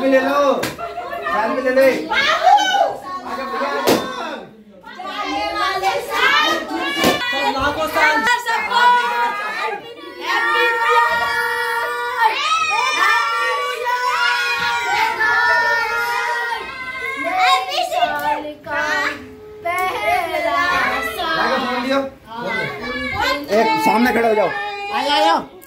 Selfie ले लो, selfie ले ले। एक सामने खड़े हो जाओ। आ जाओ।